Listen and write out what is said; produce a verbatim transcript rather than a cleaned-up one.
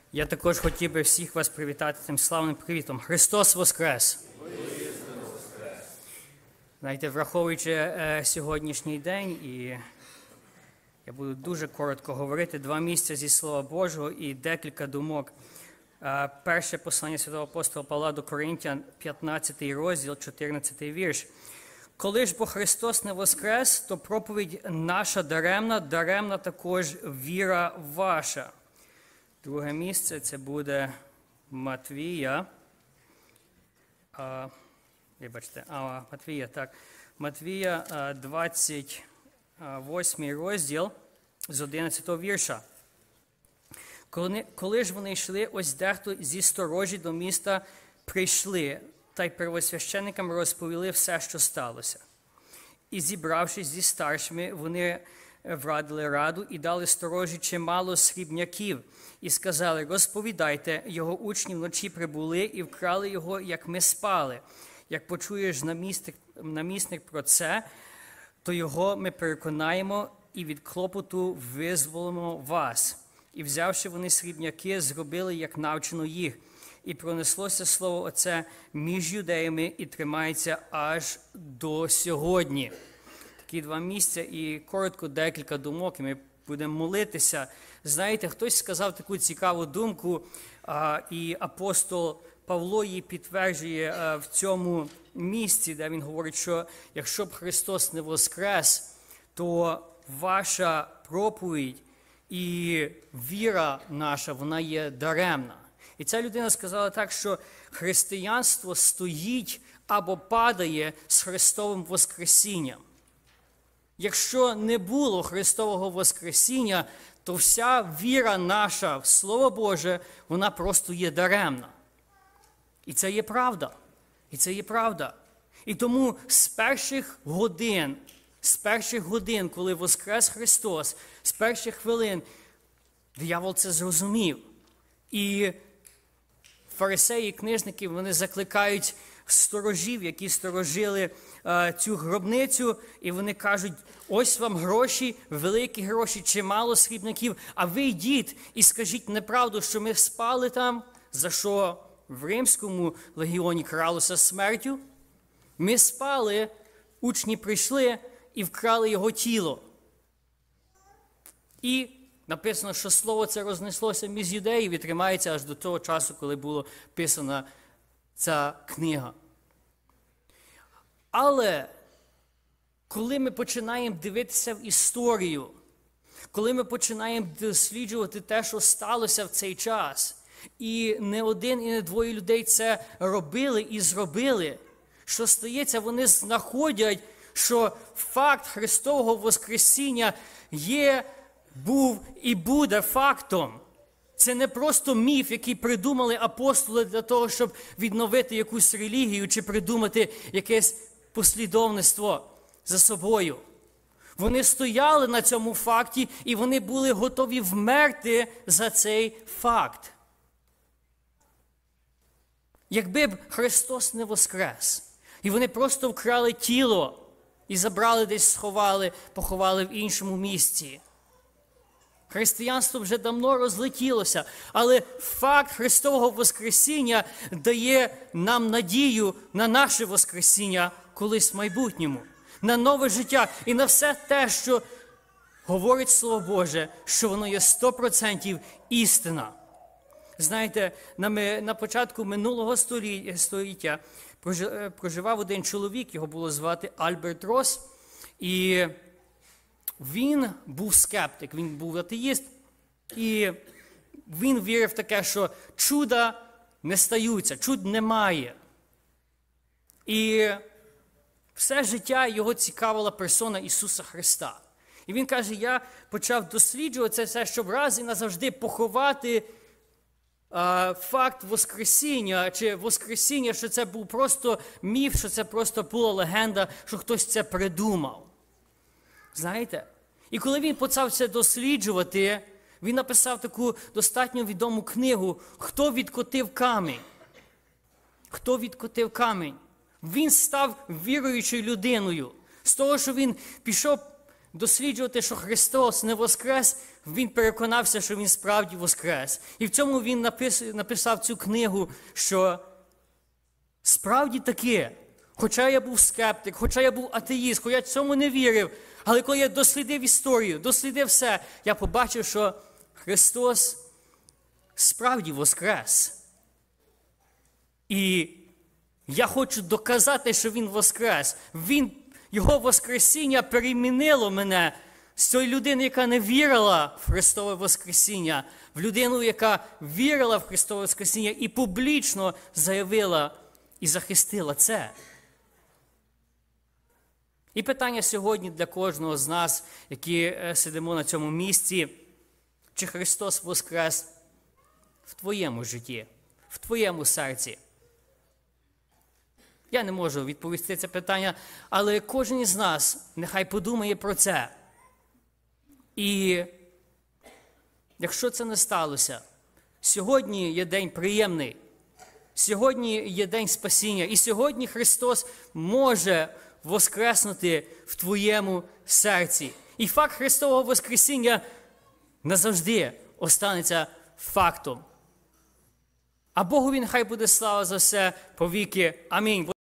Я також хотів би всіх вас привітати цим славним привітом. Христос Воскрес! Знаєте, враховуючи е, сьогоднішній день, і я буду дуже коротко говорити, два місця зі Слова Божого і декілька думок. Е, перше послання святого апостола Павла до Коринтян, п'ятнадцятий розділ, чотирнадцятий вірш. Коли ж бо Христос не воскрес, то проповідь наша даремна, даремна також віра ваша. Друге місце – це буде Матвія. А, вибачте, а, Матвія, так. Матвія, двадцять восьмий розділ з одинадцятого вірша. Коли, коли ж вони йшли, ось дехто зі сторожі до міста прийшли, та й первосвященникам розповіли все, що сталося. І, зібравшись зі старшими, вони врадили раду і дали сторожі чимало срібняків. І сказали: розповідайте, його учні вночі прибули і вкрали його, як ми спали. Як почуєш намісник, намісник про це, то його ми переконаємо і від клопоту визволимо вас. І взявши вони срібняки, зробили, як навчено їх. І пронеслося слово оце між юдеями і тримається аж до сьогодні. Такі два місця і коротко декілька думок, і ми будемо молитися. Знаєте, хтось сказав таку цікаву думку, а, і апостол Павло її підтверджує а, в цьому місці, де він говорить, що якщо б Христос не воскрес, то ваша проповідь і віра наша, вона є даремна. І ця людина сказала так, що християнство стоїть або падає з Христовим Воскресінням. Якщо не було Христового Воскресіння, то вся віра наша в Слово Боже, вона просто є даремна. І це є правда. І це є правда. І тому з перших годин, з перших годин, коли воскрес Христос, з перших хвилин, диявол це зрозумів. І фарисеї і книжники, вони закликають сторожів, які сторожили е, цю гробницю, і вони кажуть: ось вам гроші, великі гроші, чимало срібників, а ви йдіть і скажіть неправду, що ми спали там, за що в римському легіоні каралося смертю. Ми спали, учні прийшли і вкрали його тіло. І написано, що слово це рознеслося між юдеїв і тримається аж до того часу, коли була писана ця книга. Але коли ми починаємо дивитися в історію, коли ми починаємо досліджувати те, що сталося в цей час, і не один, і не двоє людей це робили і зробили, що стається, вони знаходять, що факт Христового Воскресіння є, був і буде фактом. Це не просто міф, який придумали апостоли для того, щоб відновити якусь релігію чи придумати якесь послідовництво за собою. Вони стояли на цьому факті, і вони були готові вмерти за цей факт. Якби б Христос не воскрес, і вони просто вкрали тіло і забрали десь, сховали, поховали в іншому місці, християнство вже давно розлетілося, але факт Христового Воскресіння дає нам надію на наше Воскресіння колись в майбутньому, на нове життя і на все те, що говорить Слово Боже, що воно є сто відсотків істина. Знаєте, на, на початку минулого століття проживав один чоловік, його було звати Альберт Рос, і він був скептик, він був атеїст, і він вірив в таке, що чуда не стаються, чуд немає. І все життя його цікавила персона Ісуса Христа. І він каже: я почав досліджувати це все, щоб раз і назавжди поховати а, факт Воскресіння, чи Воскресіння, що це був просто міф, що це просто була легенда, що хтось це придумав. Знаєте? І коли він почав це досліджувати, він написав таку достатньо відому книгу «Хто відкотив камінь?». Хто відкотив камінь? Він став віруючою людиною. З того, що він пішов досліджувати, що Христос не воскрес, він переконався, що він справді воскрес. І в цьому він напис, написав цю книгу, що справді таки, хоча я був скептик, хоча я був атеїст, хоча я цьому не вірив, але коли я дослідив історію, дослідив все, я побачив, що Христос справді воскрес. І я хочу доказати, що Він воскрес. Він, Його воскресіння перемінило мене з цієї людини, яка не вірила в Христове воскресіння, в людину, яка вірила в Христове воскресіння і публічно заявила і захистила це. І питання сьогодні для кожного з нас, які сидимо на цьому місці, чи Христос воскрес в твоєму житті, в твоєму серці? Я не можу відповісти це питання, але кожен із нас нехай подумає про це. І якщо це не сталося, сьогодні є день приємний, сьогодні є день спасіння, і сьогодні Христос може воскреснути в твоєму серці. І факт Христового воскресіння назавжди останеться фактом. А Богові нехай буде слава за все повіки. Амінь.